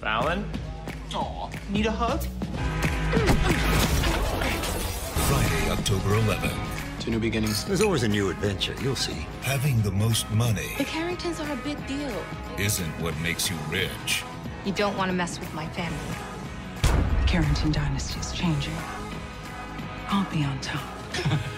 Fallon? Aw, need a hug? Friday, October 11th. To new beginnings. There's always a new adventure, you'll see. Having the most money The Carringtons are a big deal. isn't what makes you rich. You don't want to mess with my family. The Carrington Dynasty is changing. I'll be on top.